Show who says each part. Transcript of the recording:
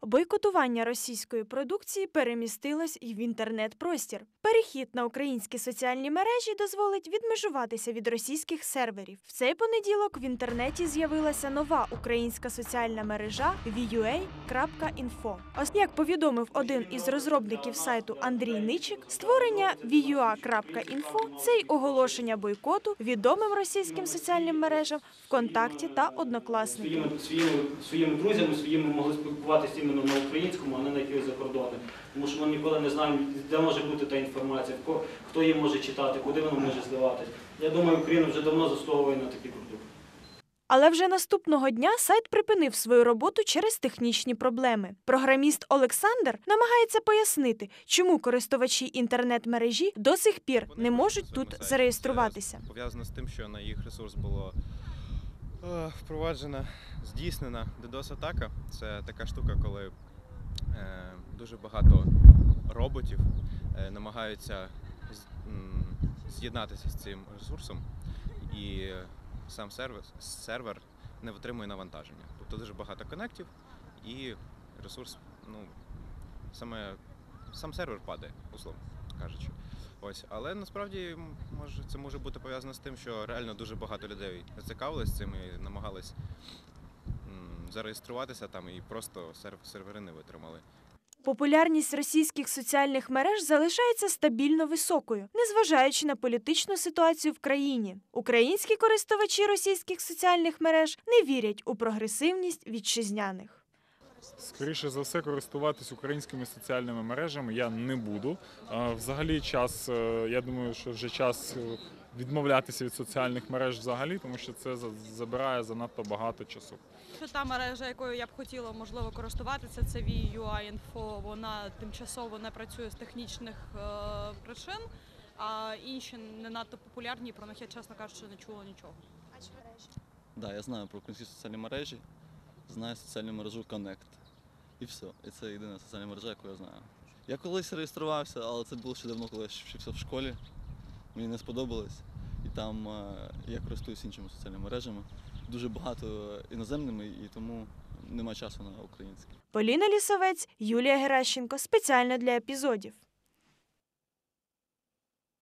Speaker 1: Бойкотування російської продукції перемістилось і в інтернет-простір. Перехід на українські соціальні мережі дозволить відмежуватися від російських серверів. В цей понеділок в інтернеті з'явилася нова українська соціальна мережа VUA.info. Як повідомив один із розробників сайту Андрій Ничик, створення VUA.info – це й оголошення бойкоту відомим російським соціальним мережам ВКонтакті та Однокласники.
Speaker 2: Своїми друзями своїми могли спілкуватися іменно на українському, а не на якихось закордонних. Тому що ми ніколи не знаємо, де може бути та інформація, хто її може читати, куди вона може зливатись. Я думаю, Україна вже давно заслуговує на такі продукти.
Speaker 1: Але вже наступного дня сайт припинив свою роботу через технічні проблеми. Програміст Олександр намагається пояснити, чому користувачі інтернет-мережі до сих пір не можуть тут зареєструватися.
Speaker 3: Пов'язано з тим, що на їх ресурс було впроваджена, здійснена DDoS-атака. Це така штука, коли дуже багато роботів намагаються з'єднатися з цим ресурсом, і сам сервер не витримує навантаження. Тобто дуже багато коннектів і ресурс, сам сервер падає, условно кажучи. Ось, але насправді це може бути пов'язано з тим, що реально дуже багато людей зацікавились цим і намагались зареєструватися там, і просто сервери не витримали.
Speaker 1: Популярність російських соціальних мереж залишається стабільно високою, незважаючи на політичну ситуацію в країні. Українські користувачі російських соціальних мереж не вірять у прогресивність вітчизняних.
Speaker 4: Скоріше за все, користуватись українськими соціальними мережами я не буду. Взагалі я думаю, що вже час відмовлятися від соціальних мереж взагалі, тому що це забирає занадто багато часу.
Speaker 5: Та мережа, якою я б хотіла, можливо, користуватися, це VUA.info. Вона тимчасово не працює з технічних причин, а інші не надто популярні, про них я, чесно кажучи, не чула нічого.
Speaker 6: А чи мережі? Так, я знаю про українські соціальні мережі, знаю соціальну мережу Connect. І все. І це єдина соціальна мережа, яку я знаю. Я колись реєструвався, але це було ще давно, коли я вчився в школі. Мені не сподобалось. І там я користуюсь іншими соціальними мережами. Дуже багато іноземними, і тому немає часу на українські.
Speaker 1: Поліна Лісовець, Юлія Геращенко. Спеціально для епізодів.